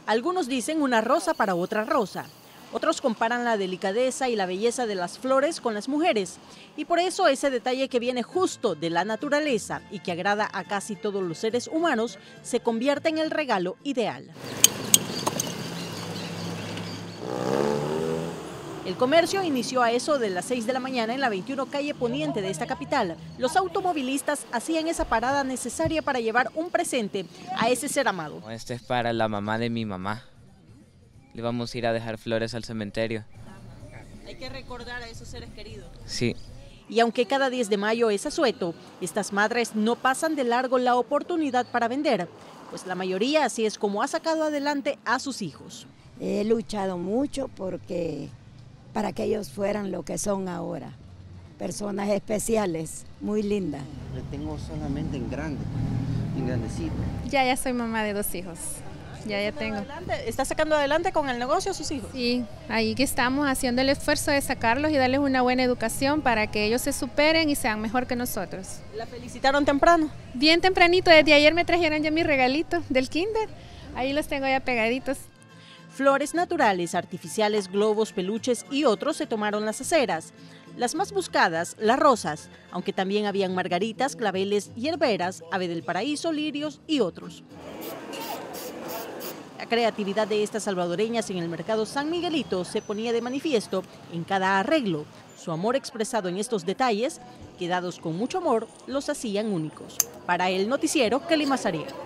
Algunos dicen una rosa para otra rosa. Otros comparan la delicadeza y la belleza de las flores con las mujeres. Y por eso ese detalle que viene justo de la naturaleza y que agrada a casi todos los seres humanos se convierte en el regalo ideal. El comercio inició a eso de las 6 de la mañana en la 21 calle Poniente de esta capital. Los automovilistas hacían esa parada necesaria para llevar un presente a ese ser amado. Este es para la mamá de mi mamá. Le vamos a ir a dejar flores al cementerio. Hay que recordar a esos seres queridos. Sí. Y aunque cada 10 de mayo es asueto, estas madres no pasan de largo la oportunidad para vender, pues la mayoría así es como ha sacado adelante a sus hijos. He luchado mucho para que ellos fueran lo que son ahora, personas especiales, muy lindas. Le tengo solamente en grande, en grandecito. Ya soy mamá de 2 hijos, ya tengo. ¿Está sacando adelante con el negocio a sus hijos? Sí, ahí que estamos haciendo el esfuerzo de sacarlos y darles una buena educación para que ellos se superen y sean mejor que nosotros. ¿La felicitaron temprano? Bien tempranito, desde ayer me trajeron ya mi regalito del kinder, ahí los tengo ya pegaditos. Flores naturales, artificiales, globos, peluches y otros se tomaron las aceras. Las más buscadas, las rosas, aunque también habían margaritas, claveles, hierberas, ave del paraíso, lirios y otros. La creatividad de estas salvadoreñas en el mercado San Miguelito se ponía de manifiesto en cada arreglo. Su amor expresado en estos detalles, que dados con mucho amor, los hacían únicos. Para el noticiero, Kelly Mazariega.